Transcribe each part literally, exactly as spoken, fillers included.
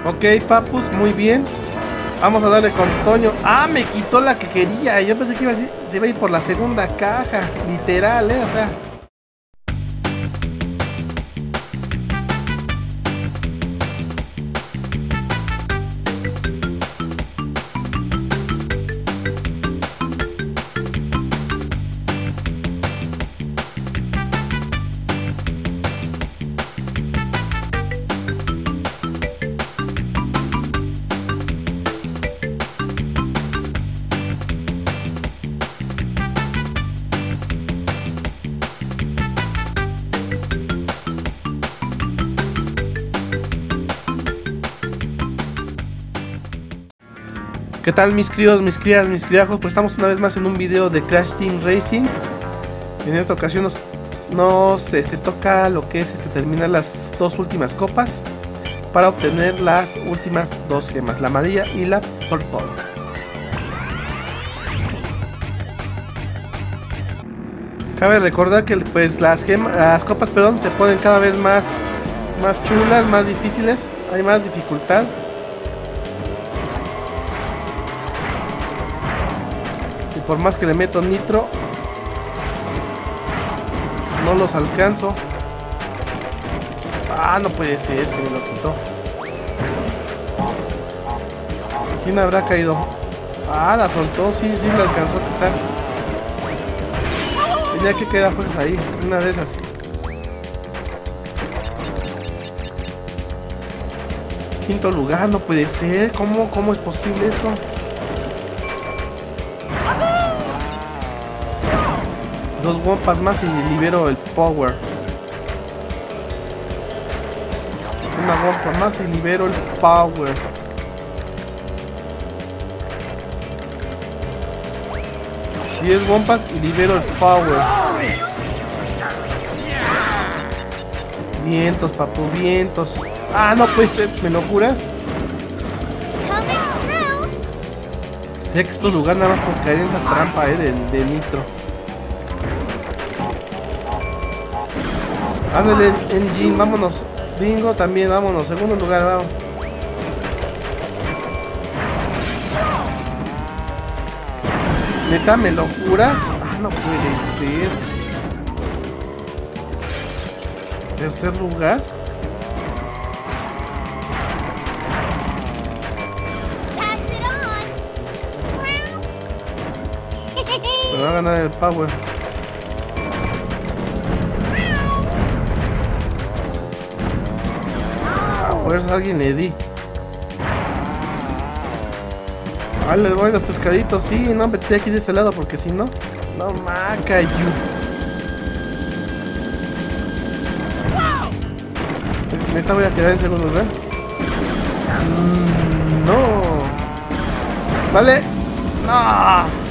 Ok, papus, muy bien. Vamos a darle con Toño. Ah, me quitó la que quería. Yo pensé que iba a ir, se iba a ir por la segunda caja. Literal, eh, o sea. ¿Qué tal mis críos, mis crías, mis criajos? Pues estamos una vez más en un video de Crash Team Racing. En esta ocasión nos, nos este, toca lo que es este, terminar las dos últimas copas para obtener las últimas dos gemas, la amarilla y la purple. Cabe recordar que pues las gemas, las copas, perdón, se ponen cada vez más, más chulas, más difíciles, hay más dificultad. Por más que le meto nitro, no los alcanzo. Ah, no puede ser, es que me lo quitó. ¿Quién habrá caído? Ah, la soltó, sí, sí, la alcanzó a quitar. Tenía que quedar pues ahí, una de esas. Quinto lugar, no puede ser. ¿Cómo, cómo es posible eso? Dos guampas más y libero el power. Una guampa más y libero el power. Diez guampas y libero el power. Vientos, papu, vientos. Ah, no puede ser, ¿me lo juras? Sexto lugar nada más por caer en esa trampa eh, de, de nitro. Ándale, Engine, vámonos. Dingo también, vámonos. Segundo lugar, vamos. ¿Neta, me lo juras? Ah, no puede ser. Tercer lugar. Me va a ganar el power. A alguien le di. Ah, les voy a los pescaditos. Sí, no, me estoy aquí de este lado porque si no, no macayu. Pues neta voy a quedar en segundo lugar. Mm, no. Vale. No.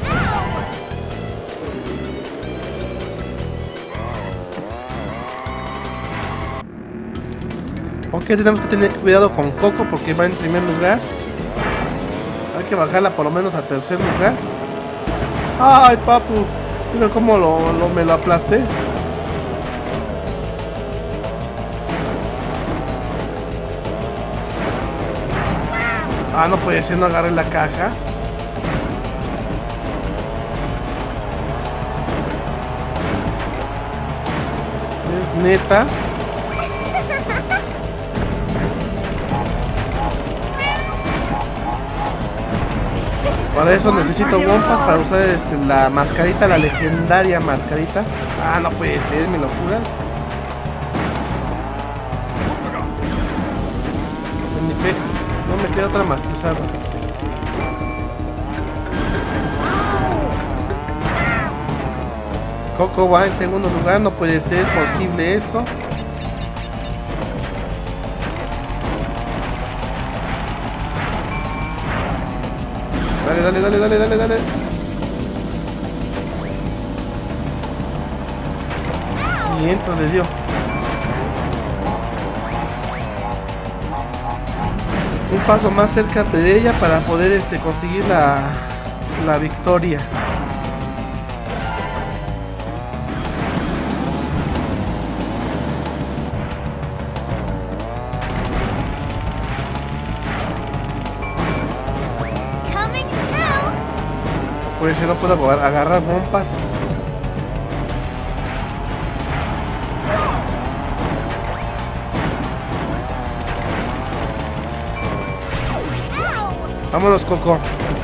Ok, tenemos que tener cuidado con Coco porque va en primer lugar. Hay que bajarla por lo menos a tercer lugar. Ay, papu, mira cómo lo, lo, me lo aplasté. Ah, no puede ser, no agarré la caja. Es neta. Para eso necesito guampas para usar este, la mascarita, la legendaria mascarita. Ah, no puede ser, me lo juran. En mi pex, no me queda otra más que usarla. Coco va en segundo lugar, no puede ser posible eso. Dale, dale, dale, dale, dale, dale. quinientos le dio. Un paso más cerca de ella para poder este, conseguir la, la victoria. puede ser, no puedo agarrar, agarrar bompas. Vámonos, Coco.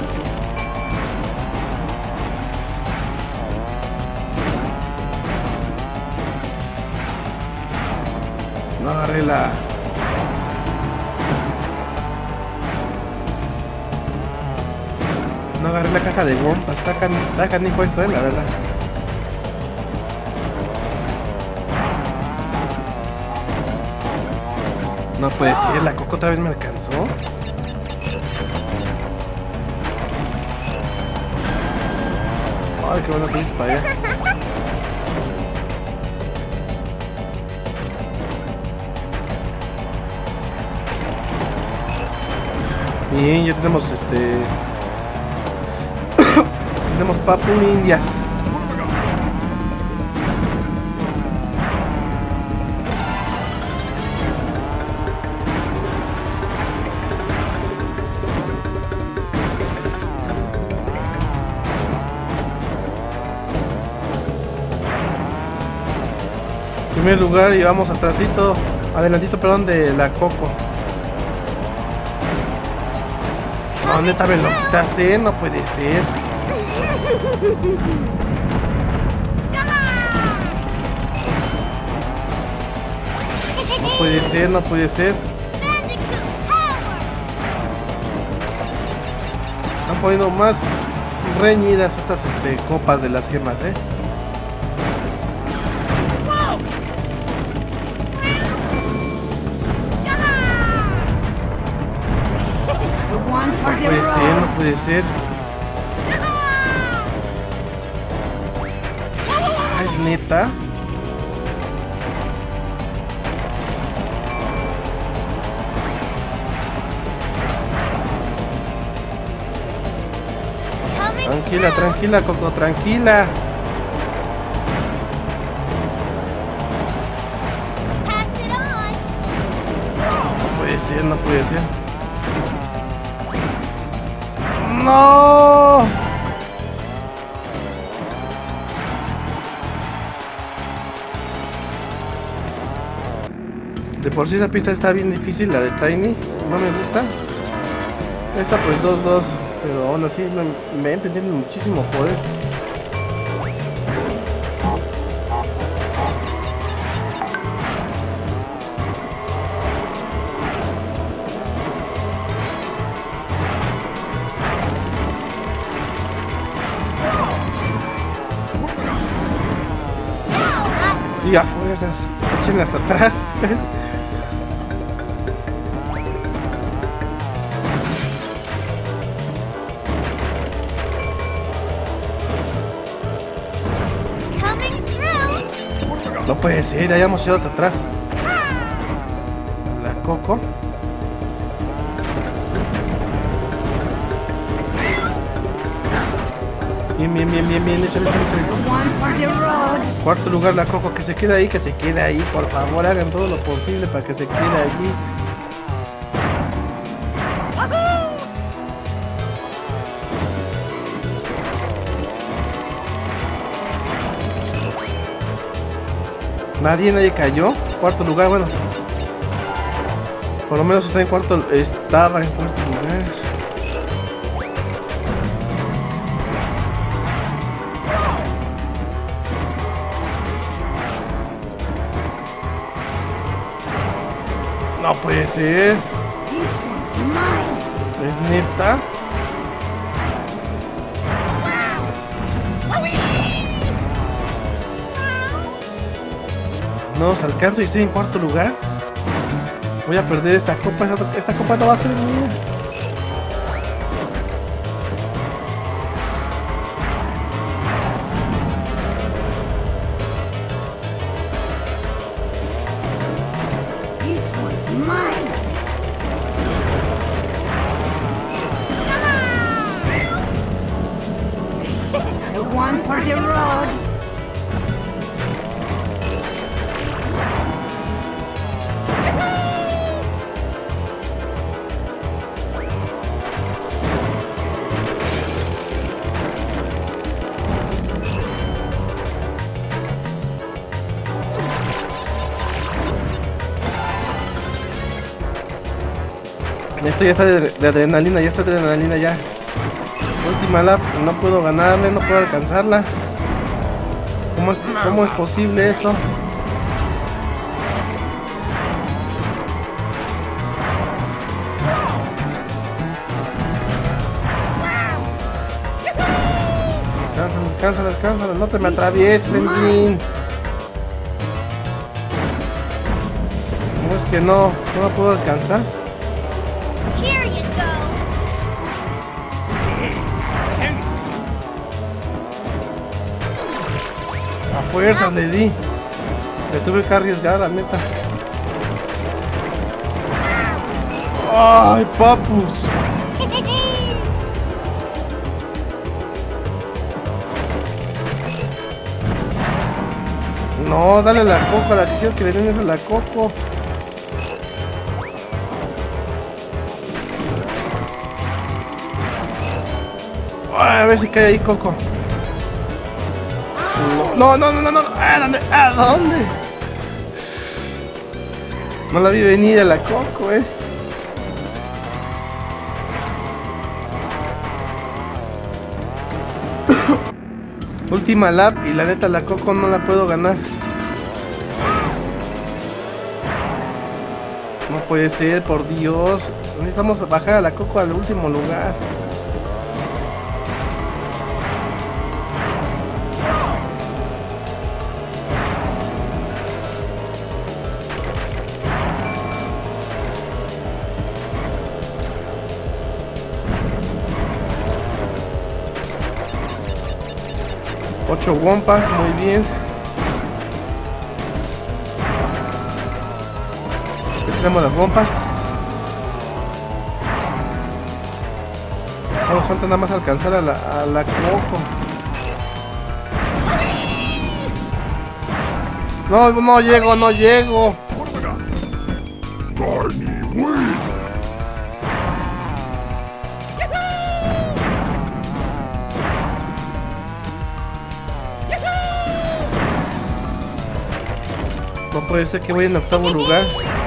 No agarré la... No agarré la caja de bompas. Está, can... Está canijo esto, eh, la verdad. No puede ser, la Coco otra vez me alcanzó. Ay, qué bueno que hice para allá. Bien, ya tenemos este... tenemos Papu Indias. En primer lugar llevamos atrásito, adelantito, perdón, de la Coco. No, neta, me lo quitaste, no puede ser. No puede ser, no puede ser. Están poniendo más reñidas estas este, copas de las gemas, eh. No puede ser, no puede ser. Ah, es neta. Tranquila, tranquila, Coco, tranquila. No puede ser, no puede ser. ¡No! De por sí esa pista está bien difícil, la de Tiny. No me gusta. Esta pues dos dos. Pero aún así no inventen, tiene muchísimo poder. Sí, a fuerzas. Échenla hasta atrás. No puede ser, ya hayamos llegado hasta atrás. La Coco. Bien, bien, bien, bien, bien, échale, échale, échale. Cuarto lugar la Coco, que se quede ahí, que se quede ahí, por favor, hagan todo lo posible para que se quede allí. Nadie, nadie cayó. Cuarto lugar, bueno. Por lo menos está en cuarto, estaba en cuarto lugar. No puede ser. ¿Es neta? No os alcanzo y estoy en cuarto lugar. Voy a perder esta copa. Esta, esta copa no va a ser mía. One for the road. Esto ya está de, de adrenalina, ya está de adrenalina ya. Última lap, no puedo ganarle, no puedo alcanzarla. ¿Cómo es, cómo es posible eso? Alcánzala, alcánzala, alcánzala, no te me atravieses, Engine. ¿Cómo es que no? No la puedo alcanzar. A fuerzas le di. Me tuve que arriesgar, la neta. ¡Ay, papus! No, dale la coco, la que quiero que le den es a la coco. Ay, a ver si cae ahí coco. No, no, no, no, no, ¿a dónde? ¿A dónde? No la vi venir a la coco, eh. Última lap y la neta la coco no la puedo ganar. No puede ser, por Dios. Necesitamos bajar a la coco al último lugar. Ocho wompas, muy bien. Ya tenemos las wompas. Nos falta nada más alcanzar a la, a la coco. No, no llego, no llego. No puede ser que vaya en octavo lugar.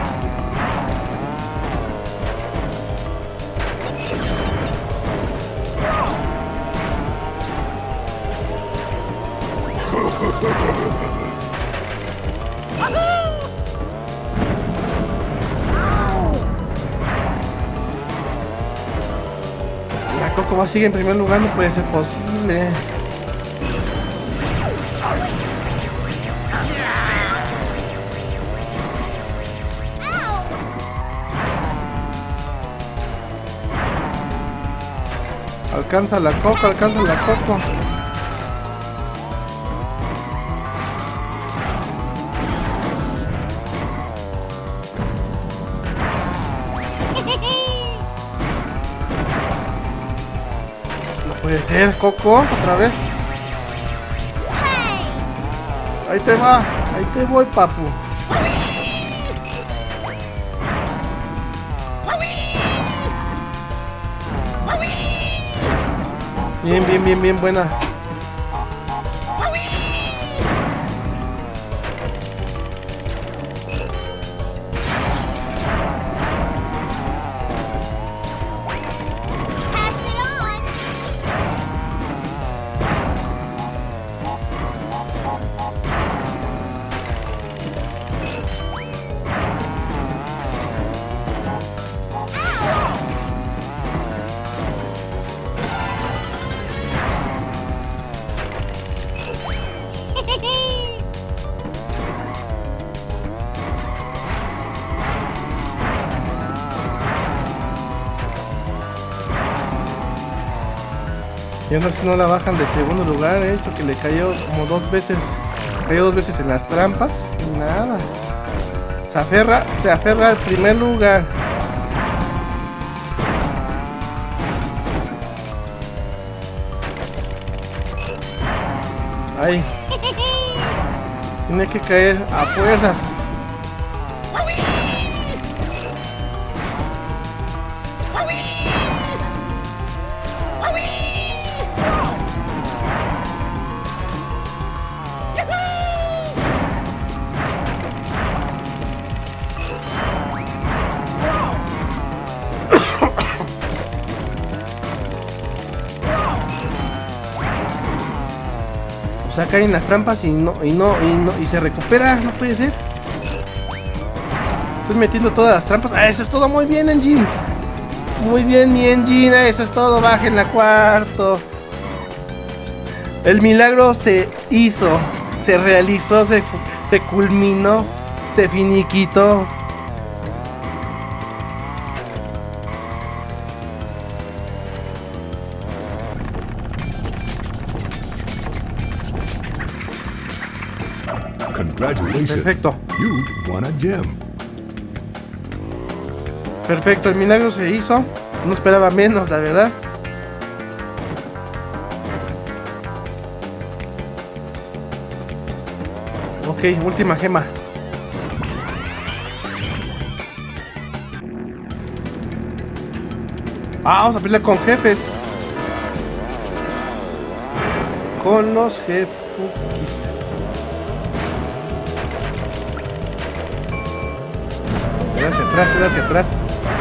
La coco va a seguir en primer lugar, no puede ser posible. Alcanza la coco, alcanza la coco. No puede ser, coco, otra vez. Ahí te va, ahí te voy, papu. Bien, bien, bien, bien, buena. Y aún así no la bajan de segundo lugar, eh, eso que le cayó como dos veces, cayó dos veces en las trampas y nada. Se aferra, se aferra al primer lugar. Ay, tiene que caer a fuerzas. O sea, caen las trampas y no, y no, y no, y se recupera, no puede ser. Estoy metiendo todas las trampas. Ah, eso es todo, muy bien, Engine. Muy bien, mi Engine, eso es todo, bajen la cuarto. El milagro se hizo, se realizó, se, se culminó, se finiquitó. Perfecto. You've won a gem. Perfecto, el milagro se hizo. No esperaba menos, la verdad. Ok, última gema. Ah, vamos a pelear con jefes. Con los jefukis. Hacia atrás, hacia atrás.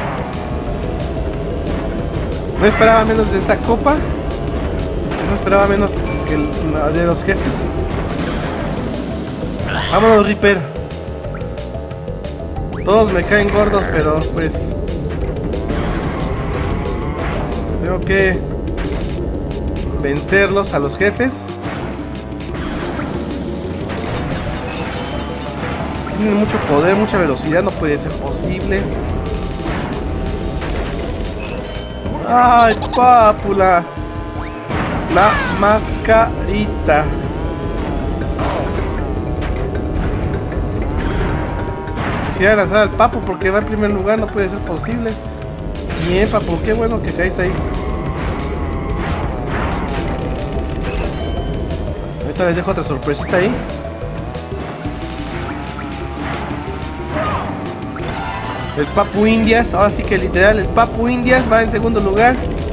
No esperaba menos de esta copa. No esperaba menos que el, de los jefes. Vámonos, Reaper. Todos me caen gordos, pero pues tengo que vencerlos a los jefes. Tienen mucho poder, mucha velocidad, no puede ser posible. ¡Ay, pápula! La mascarita. Quisiera lanzar al Papu porque va en primer lugar, no puede ser posible. Bien, Papu, qué bueno que caíste ahí. Ahorita les dejo otra sorpresita ahí. El Papu Indias, ahora sí que literal, el Papu Indias va en segundo lugar.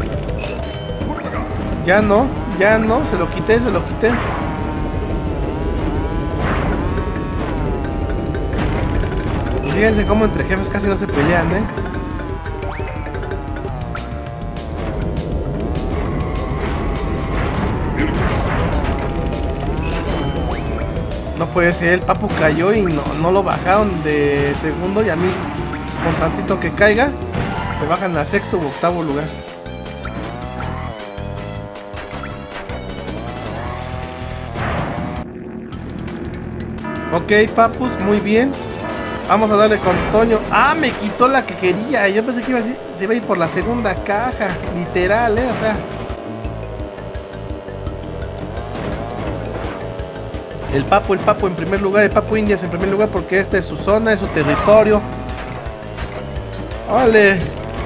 Ya no, ya no, se lo quité, se lo quité. Fíjense cómo entre jefes casi no se pelean, ¿eh? No puede ser, el Papu cayó y no, no lo bajaron de segundo y a mí con tantito que caiga me bajan a sexto u octavo lugar. Ok, Papus, muy bien. Vamos a darle con Toño. Ah, me quitó la que quería. Yo pensé que iba a ir, se iba a ir por la segunda caja. Literal, eh, o sea. El Papu, el Papu en primer lugar, el Papu Indias en primer lugar porque esta es su zona, es su territorio. ¡Vale!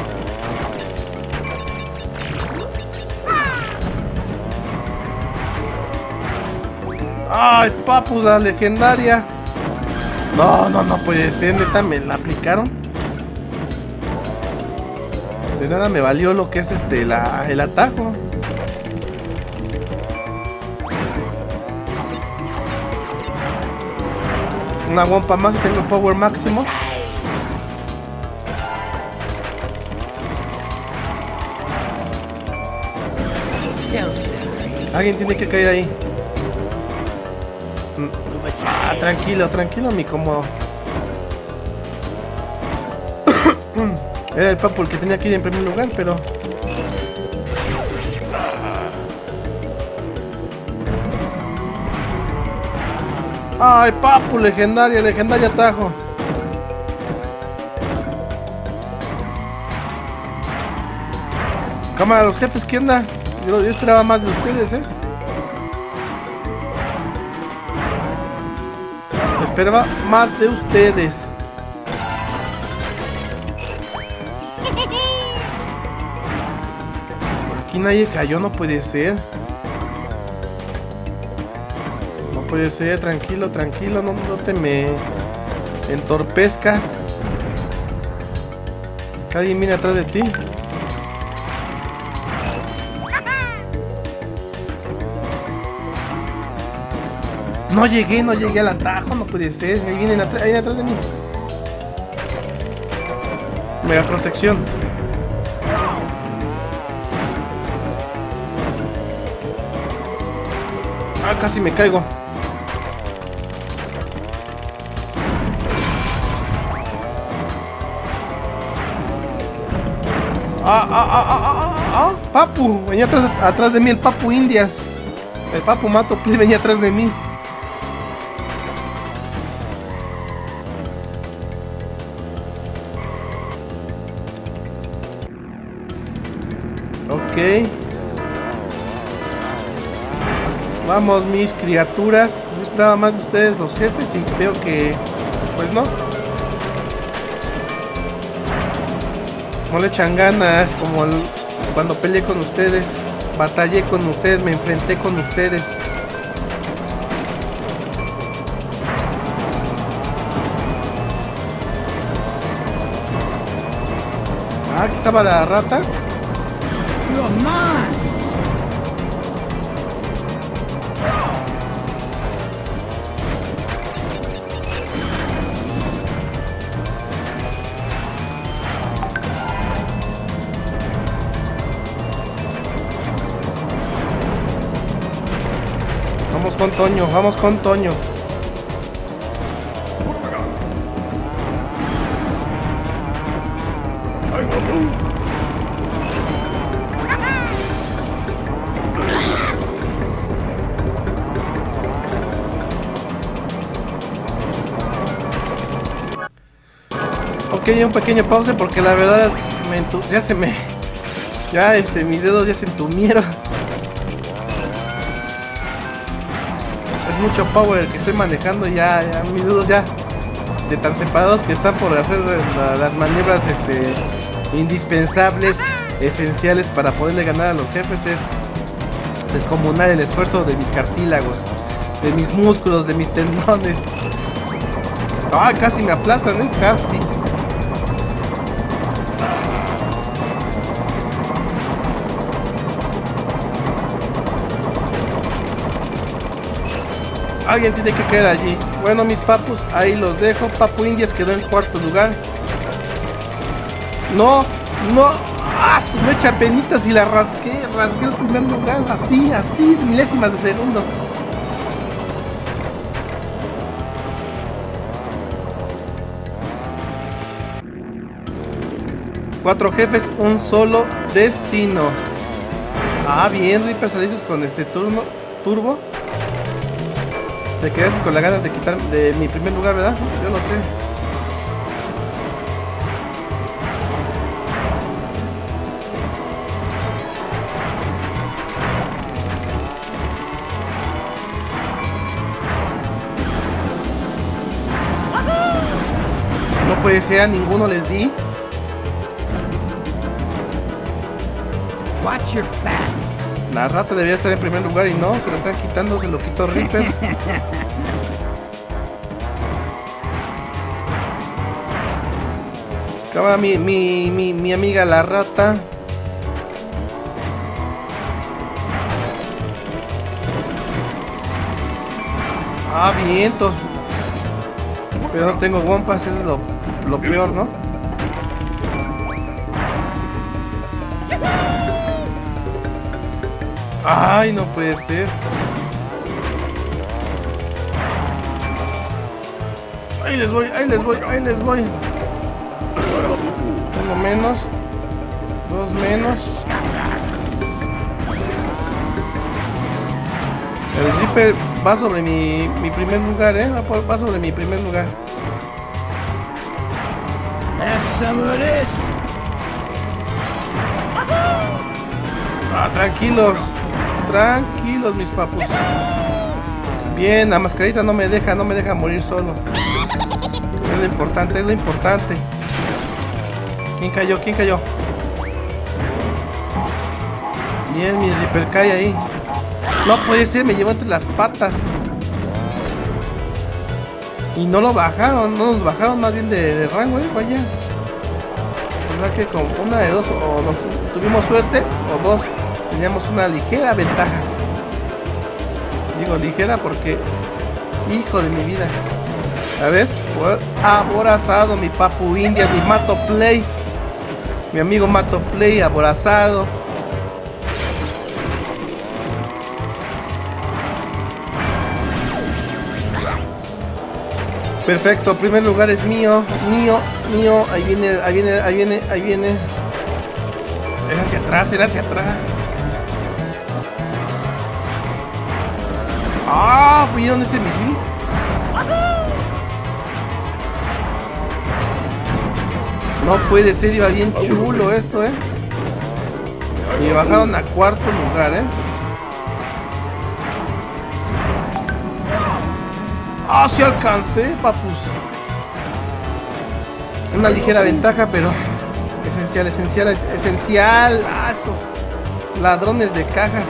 ¡Ay, Papu, la legendaria! No, no, no puede ser, neta, me la aplicaron. De nada me valió lo que es este, la, el atajo. Una guampa más y tengo power máximo. Alguien tiene que caer ahí. Ah, tranquilo, tranquilo, mi como. Era el Papu el que tenía que ir en primer lugar, pero. Ay, Papu, legendaria, legendaria atajo. Cámara, los jefes, ¿qué onda? Yo, yo esperaba más de ustedes, eh. Esperaba más de ustedes. Aquí nadie cayó, no puede ser. No puede ser, tranquilo, tranquilo, no, no te me entorpezcas. Que alguien viene atrás de ti. No llegué, no llegué al atajo, no puede ser. Ahí vienen atrás, ahí atrás de mí. Mega protección. Ah, casi me caigo. Ah, ah, ah, ah, ah, ah, Papu, venía atrás, atrás de mí el Papu Indias. El Papu Mato Play venía atrás de mí. Ok. Vamos, mis criaturas. No esperaba más de ustedes, los jefes, y veo que... pues no. No le echan ganas, como el, cuando peleé con ustedes. Batallé con ustedes, me enfrenté con ustedes. Ah, aquí estaba la rata. Vamos con Toño, vamos con Toño. Ok, un pequeño pause porque la verdad me entu ya se me... Ya este, mis dedos ya se entumieron. Es mucho power el que estoy manejando, ya, ya mis dedos ya de tan separados que están por hacer la, las maniobras este, indispensables, esenciales para poderle ganar a los jefes. Es descomunal el esfuerzo de mis cartílagos, de mis músculos, de mis tendones. Ah, casi me aplastan, ¿eh? Casi. Alguien tiene que quedar allí. Bueno, mis papus, ahí los dejo. Papu Indias quedó en cuarto lugar. No, no. ¡Ah! Se me echa penitas y la rasgué. Rasgué el primer lugar. Así, así, milésimas de segundo. Cuatro jefes, un solo destino. Ah, bien, Reaper, saliste con este turno turbo. Te quedas con las ganas de quitar de mi primer lugar, ¿verdad? Yo no sé. No puede ser, a ninguno les di. Watch your back. La rata debía estar en primer lugar y no, se lo están quitando, se lo quitó Reaper. Acaba mi, mi, mi, mi amiga la rata. Ah, vientos. Pero no tengo wompas, eso es lo, lo peor, ¿no? Ay, no puede ser. Ahí les voy, ahí les voy, ahí les voy. Uno menos. Dos menos. El Reaper va sobre mi, mi primer lugar, ¿eh? Va, por, va sobre mi primer lugar. Ah, tranquilos. Tranquilos, mis papus. Bien, la mascarita no me deja, no me deja morir solo. Es lo importante, es lo importante. ¿Quién cayó? ¿Quién cayó? Bien, mi Reaper cae ahí. No puede ser, me llevó entre las patas. Y no lo bajaron, no nos bajaron más bien de, de rango, eh, vaya. ¿Verdad que con una de dos o nos tu, tuvimos suerte o dos teníamos una ligera ventaja? Digo ligera porque, hijo de mi vida. ¿Sabes? Aborazado, mi Papu India, mi Mato Play. Mi amigo Mato Play, aborazado. Perfecto, primer lugar es mío, mío, mío. Ahí viene, ahí viene, ahí viene, ahí viene. Era hacia atrás, era hacia atrás. Ah, ¿vieron ese misil? No puede ser, iba bien chulo esto, eh. Y bajaron a cuarto lugar, eh. Ah, sí alcancé, papus. Una ligera ventaja, pero esencial, esencial, es esencial. Ah, esos ladrones de cajas.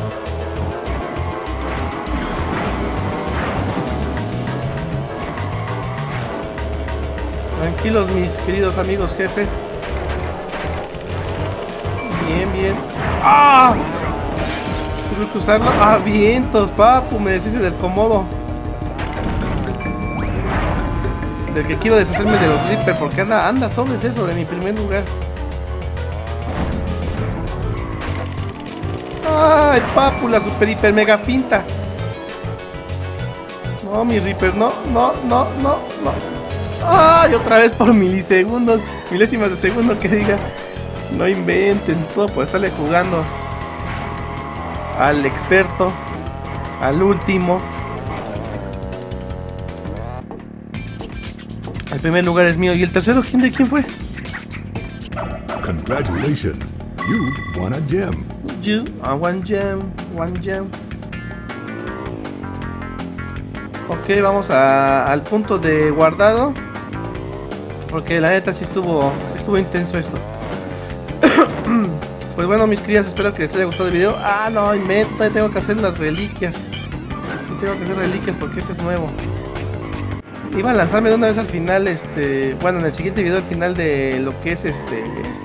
Tranquilos, mis queridos amigos jefes. Bien, bien. ¡Ah! Tuve que usarlo. ¡Ah, vientos, papu! Me deshice del comodo. Del que quiero deshacerme de los Reaper, porque anda, anda sobres eso de mi primer lugar. ¡Ay, papu! La super hiper mega pinta. No, mi Reaper, no, no, no, no, no. ¡Ay! Otra vez por milisegundos, milésimas de segundo que diga. No inventen, todo por estarle jugando al experto, al último. El primer lugar es mío. ¿Y el tercero quién de quién fue? Congratulations, you've won a gem. You, uh, one gem, one gem. Ok, vamos a, al punto de guardado. Porque la neta sí estuvo, estuvo intenso esto. Pues bueno, mis crías, espero que les haya gustado el video. Ah, no, y me tengo que hacer las reliquias. Sí, tengo que hacer reliquias porque este es nuevo. Iba a lanzarme de una vez al final, este... Bueno, en el siguiente video al final de lo que es este...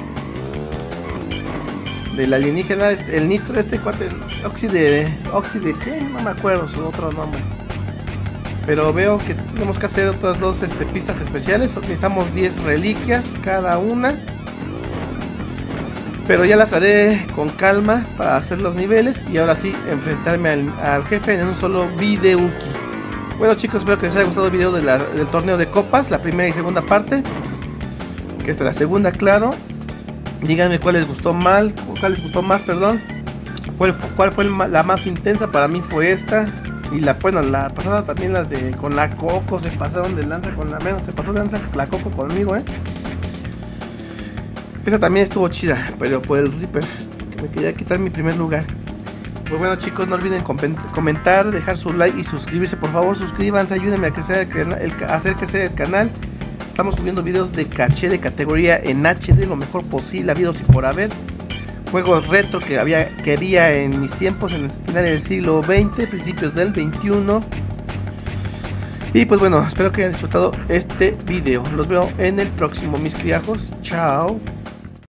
del alienígena, este, el nitro, este cuate... Oxide... Oxide... ¿qué? No me acuerdo su otro nombre. Pero veo que tenemos que hacer otras dos este, pistas especiales. Necesitamos diez reliquias cada una. Pero ya las haré con calma para hacer los niveles. Y ahora sí, enfrentarme al, al jefe en un solo video. Bueno chicos, espero que les haya gustado el video de la, del torneo de copas. La primera y segunda parte. Que esta es la segunda, claro. Díganme cuál les gustó mal. Cuál les gustó más, perdón. Cuál, cuál fue la más intensa. Para mí fue esta. Y la, bueno, la pasada también, la de con la Coco, se pasaron de lanza con la menos, se pasó de lanza la Coco conmigo, eh. Esa también estuvo chida, pero por el Reaper, que me quería quitar mi primer lugar. Pues bueno chicos, no olviden comentar, dejar su like y suscribirse, por favor, suscríbanse, ayúdenme a crecer el, el, a hacer crecer el canal. Estamos subiendo videos de caché de categoría en H D, lo mejor posible, habidos y por haber. Juegos retro que había que había en mis tiempos, en el final del siglo veinte, principios del veintiuno. Y pues bueno, espero que hayan disfrutado este video. Los veo en el próximo, mis criajos. Chao.